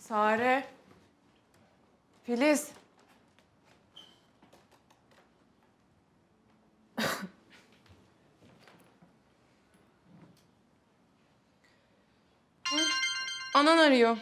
Sare. Filiz. Anan arıyor.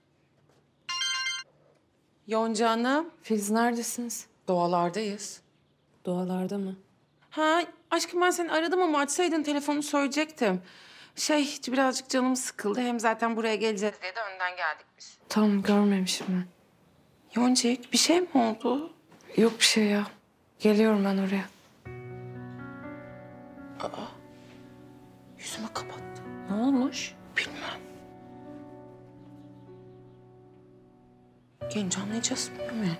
Yonca Hanım. Filiz neredesiniz? Doğalardayız. Doğalarda mı? Ha aşkım ben seni aradım ama açsaydın telefonu söyleyecektim. Birazcık canım sıkıldı. Hem zaten buraya geleceğiz diye de önden geldik biz. Tamam görmemişim ben. Yoncik bir şey mi oldu? Yok bir şey ya. Geliyorum ben oraya. Yüzümü kapattı. Ne olmuş? Bilmem. Gelince anlayacağız bilmiyorum yani.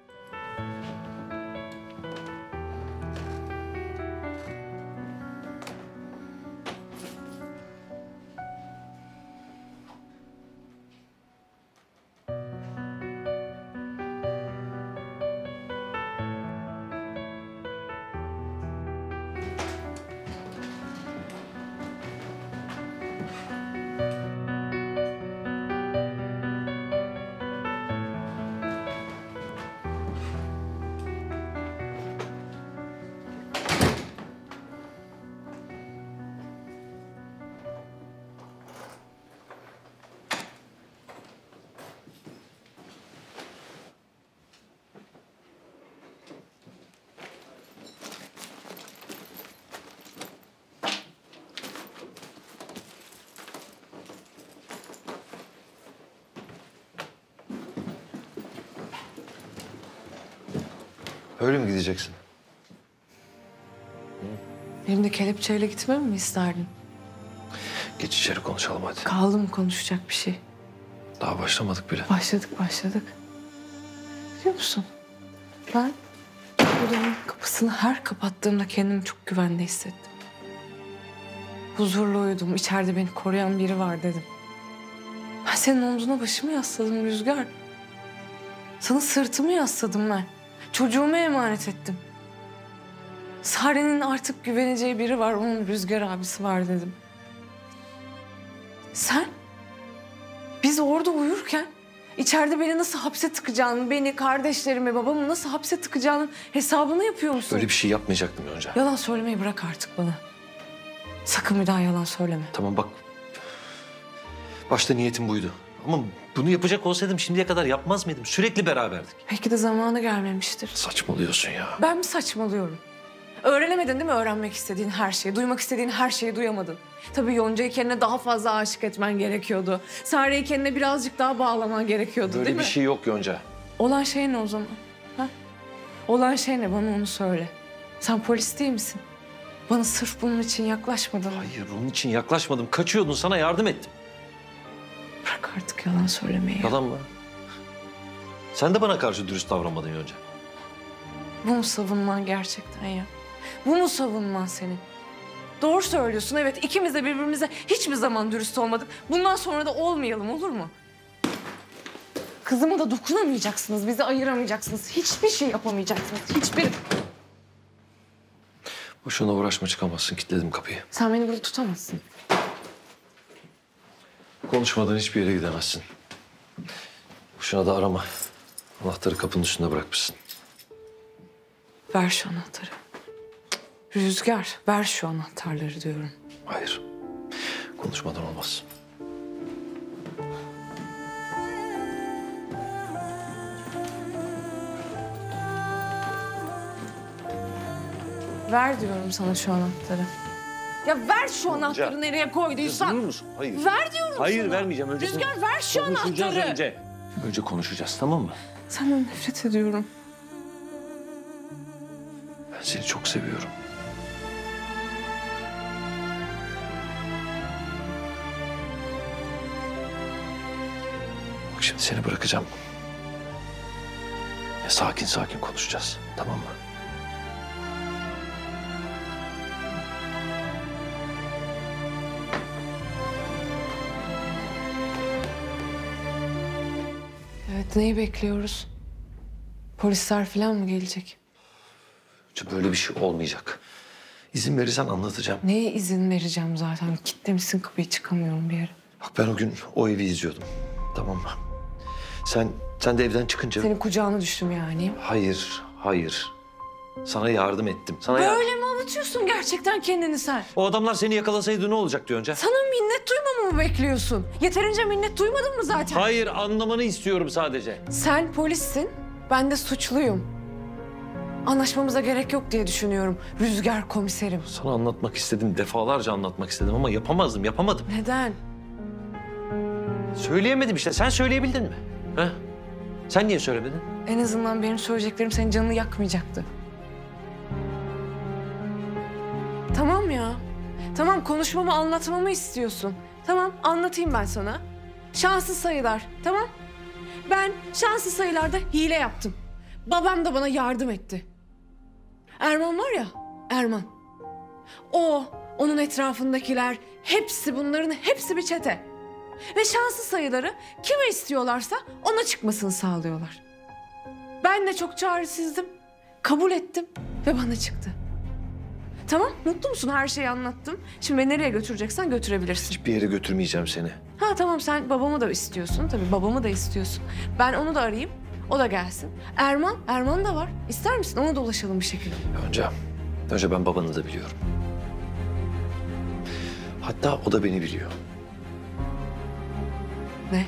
Öyle mi gideceksin? Benim de kelepçeyle gitmemi mi isterdin? Geç içeri konuşalım hadi. Kaldı mı konuşacak bir şey? Daha başlamadık bile. Başladık. Biliyor musun? Ben odanın kapısını her kapattığımda kendimi çok güvende hissettim. Huzurlu uyudum. İçeride beni koruyan biri var dedim. Ben senin omzuna başımı yasladım Rüzgar. Sana sırtımı yasladım ben. Çocuğumu emanet ettim. Sare'nin artık güveneceği biri var. Onun Rüzgar abisi var dedim. Sen? Biz orada uyurken içeride beni nasıl hapse tıkacağını, beni, kardeşlerimi, babamı nasıl hapse tıkacağının hesabını yapıyor musun? Öyle bir şey yapmayacaktım Yonca. Yalan söylemeyi bırak artık bana. Sakın bir daha yalan söyleme. Tamam bak. Başta niyetim buydu. Ama bunu yapacak olsaydım şimdiye kadar yapmaz mıydım? Sürekli beraberdik. Belki de zamanı gelmemiştir. Saçmalıyorsun ya. Ben mi saçmalıyorum? Öğrenemedin değil mi öğrenmek istediğin her şeyi? Duymak istediğin her şeyi duyamadın. Tabii Yonca'yı kendine daha fazla aşık etmen gerekiyordu. Sare'yi kendine birazcık daha bağlaman gerekiyordu Böyle değil bir mi? şey yok Yonca. Olan şey ne o zaman? Ha? Olan şey ne? Bana onu söyle. Sen polis değil misin? Bana sırf bunun için yaklaşmadın mı? Hayır onun için yaklaşmadım. Kaçıyordun, sana yardım ettim. Bırak artık yalan söylemeyi. Yalan mı? Sen de bana karşı dürüst davranmadın Yonca. Bu mu savunman gerçekten ya? Bu mu savunman senin? Doğru söylüyorsun evet. İkimiz de birbirimize hiçbir zaman dürüst olmadık. Bundan sonra da olmayalım olur mu? Kızıma da dokunamayacaksınız. Bizi ayıramayacaksınız. Hiçbir şey yapamayacaksınız. Hiçbir... Boşuna uğraşma, çıkamazsın. Kilitledim kapıyı. Sen beni burada tutamazsın. Konuşmadan hiçbir yere gidemezsin. Boşuna da arama. Anahtarı kapının üstünde bırakmışsın. Ver şu anahtarı. Rüzgar, ver şu anahtarları diyorum. Hayır. Konuşmadan olmaz. Ver diyorum sana şu anahtarı. Ya ver şu anahtarı nereye koyduysan. Durur musun? Hayır. Ver diyorum Hayır sana. vermeyeceğim. Önce Rüzgar ver şu konuşacağız anahtarı. önce. Önce konuşacağız, tamam mı? Senden nefret ediyorum. Ben seni çok seviyorum. Bak şimdi seni bırakacağım. Ya sakin sakin konuşacağız, tamam mı? Evet, neyi bekliyoruz? Polisler falan mı gelecek? Böyle bir şey olmayacak. İzin verirsen anlatacağım. Neye izin vereceğim zaten? Kilitlemişsin kapıyı, çıkamıyorum bir yere. Bak ben o gün o evi izliyordum, tamam mı? Sen de evden çıkınca... Senin kucağına düştüm yani. Hayır, hayır. Sana yardım ettim. Böyle mi avutuyorsun gerçekten kendini sen? O adamlar seni yakalasaydı ne olacaktı önce? Sana minnet duymamı mı bekliyorsun? Yeterince minnet duymadın mı zaten? Hayır, anlamanı istiyorum sadece. Sen polissin, ben de suçluyum. Anlaşmamıza gerek yok diye düşünüyorum Rüzgar komiserim. Sana anlatmak istedim, defalarca anlatmak istedim ama yapamadım. Neden? Söyleyemedim işte. Sen söyleyebildin mi? Ha? Sen niye söylemedin? En azından benim söyleyeceklerim senin canını yakmayacaktı. Tamam ya. Tamam, konuşmamı, anlatmamı istiyorsun. Tamam, anlatayım ben sana. Şanslı sayılar, tamam? Ben şanslı sayılarda hile yaptım. Babam da bana yardım etti. Erman var ya, Erman. Onun etrafındakiler, bunların hepsi bir çete. Ve şanslı sayıları kime istiyorlarsa ona çıkmasını sağlıyorlar. Ben de çok çaresizdim. Kabul ettim ve bana çıktı. Tamam, mutlu musun? Her şeyi anlattım. Şimdi beni nereye götüreceksen götürebilirsin. Hiçbir yere götürmeyeceğim seni. Ha tamam, sen babamı da istiyorsun. Tabii babamı da istiyorsun. Ben onu da arayayım. O da gelsin. Erman da var. İster misin? Ona da ulaşalım bir şekilde. Önce ben babanı da biliyorum. Hatta o da beni biliyor. Ne?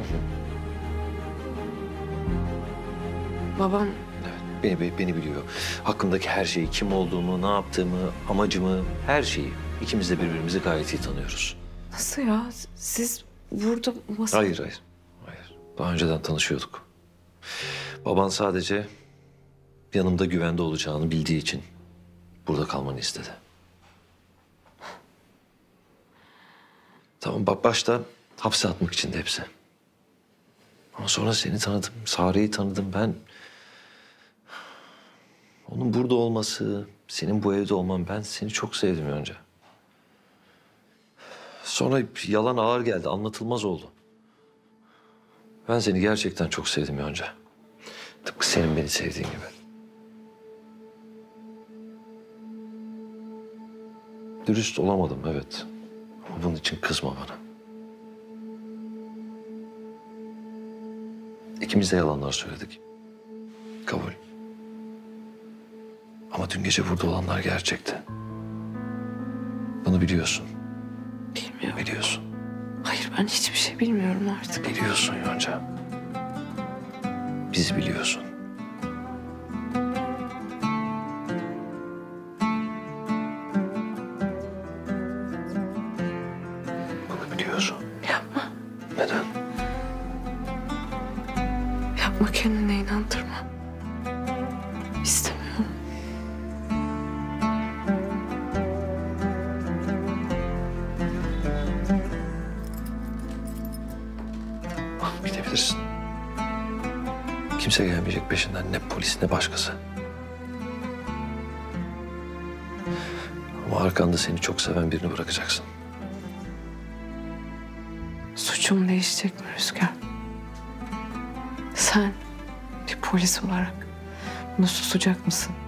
Babam... Evet, beni biliyor. Hakkımdaki her şeyi, kim olduğumu, ne yaptığımı, amacımı, her şeyi. İkimiz de birbirimizi gayet iyi tanıyoruz. Nasıl ya? Siz burada masa... Hayır. Daha önceden tanışıyorduk. Baban sadece yanımda güvende olacağını bildiği için burada kalmanı istedi. Tamam, bak başta hapse atmak için de hepsi. Ama sonra seni tanıdım, Sare'yi tanıdım ben. Onun burada olması, senin bu evde olman, ben seni çok sevdim önce. Sonra yalan ağır geldi, anlatılmaz oldu. Ben seni gerçekten çok sevdim önce. Tıpkı senin beni sevdiğin gibi. Dürüst olamadım, evet. Ama bunun için kızma bana. İkimiz de yalanlar söyledik. Kabul. Ama dün gece burada olanlar gerçekti. Bunu biliyorsun. Bilmiyorum. Biliyorsun. Hayır, ben hiçbir şey bilmiyorum artık. Biliyorsun Yonca. Bizi biliyorsun. Bunu biliyorsun. Yapma. Neden? Yapma, kendine inandırma. İstemiyorum. Gidebilirsin. Kimse gelmeyecek peşinden, ne polis ne başkası. Ama arkanda seni çok seven birini bırakacaksın. Suçum değişecek mi Rüzgar? Sen bir polis olarak bunu susacak mısın?